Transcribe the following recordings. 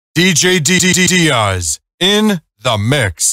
DJ Diaz in the mix.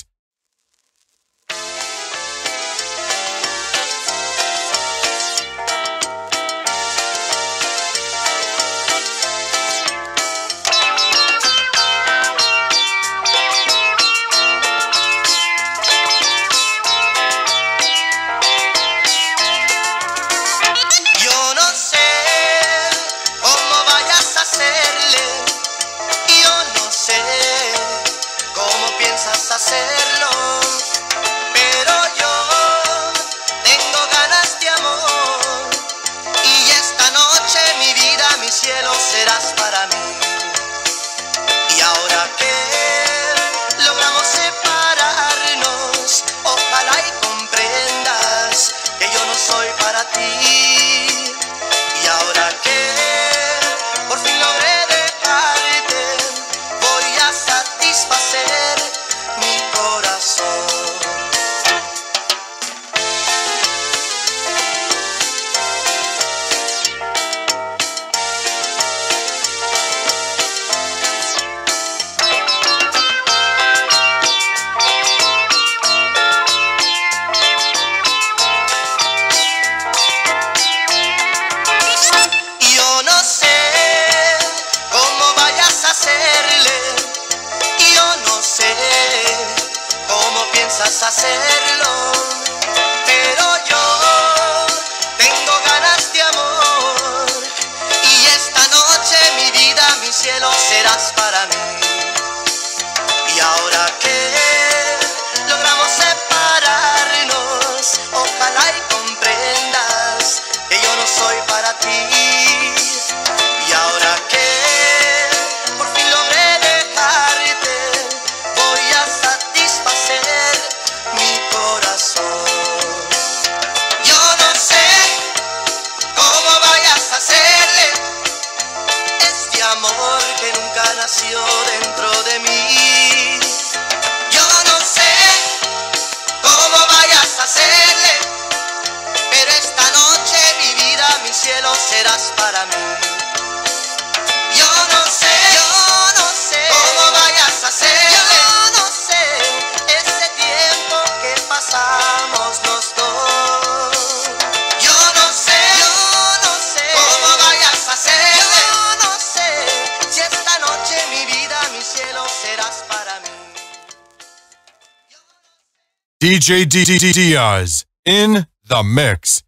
Hacerlo, pero yo tengo ganas de amor y esta noche mi vida, mi cielo serás para mí. Y ahora que logramos separarnos, ojalá y comprendas que yo no soy para ti. Y ahora que por fin logré dejarte, voy a satisfacer mi corazón. Yo no sé cómo vayas a hacerle, yo no sé cómo piensas hacerlo, pero yo tengo ganas de amor y esta noche mi vida, mi cielo serás para mí. Y ahora que logramos separarnos, ojalá y comprendas que yo no soy para ti. Y ahora que por fin logré dejarte, voy a satisfacer mi corazón. Yo no sé cómo vayas a hacerle este amor que nunca nació dentro de mí. Yo no sé cómo vayas a hacerle, pero esta noche mi vida, mi cielo serás para mí. Yo no sé cómo vayas a hacerle, yo no sé ese tiempo que pasamos los dos. Yo no sé cómo vayas a hacerle, yo no sé si esta noche mi vida, mi cielo serás para mí. DJ Diaz in the mix.